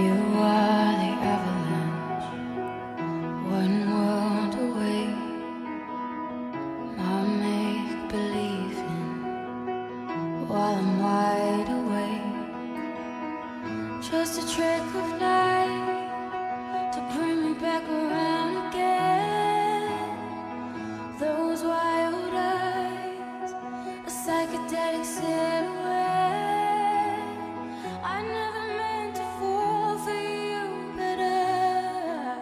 You are the avalanche, one world away. My make-believing while I'm wide awake. Just a trick of light to bring me back around again. Those wild eyes, a psychedelic silhouette. I never meant to fall for you, but I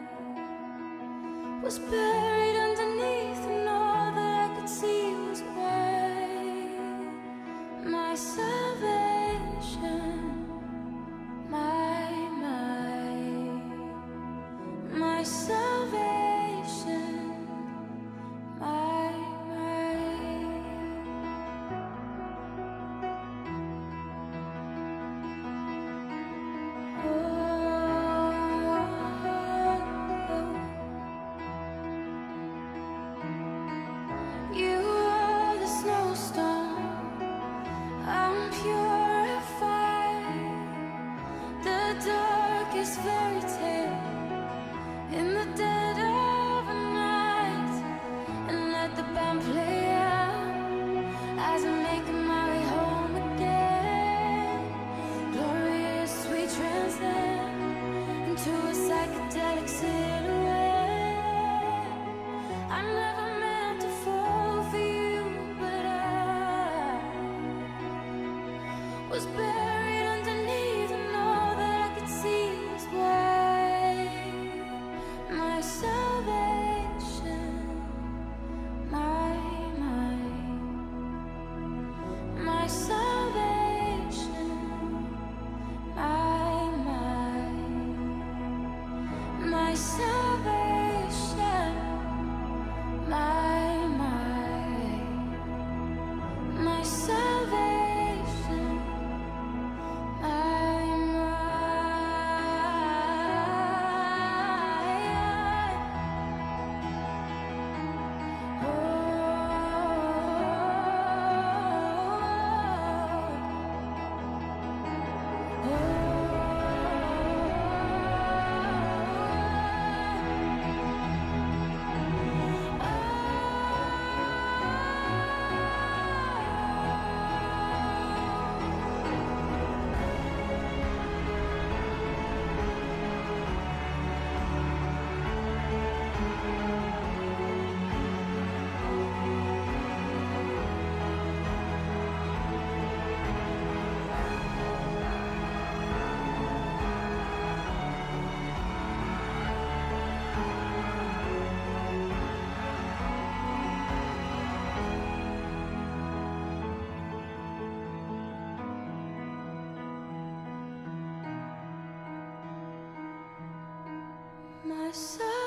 was buried underneath, and all that I could see was white. My salvation, my salvation, my You are the snowstorm, I'm purified. The darkest fairy tale in the dead of a night. And let the band play out as I'm making my way home again. Glorious, sweet transcend into a psychedelic silhouette. I never meant to fall for you, but I was buried underneath, and all that I could see was white. My salvation, my salvation, my salvation, my salvation, my salvation.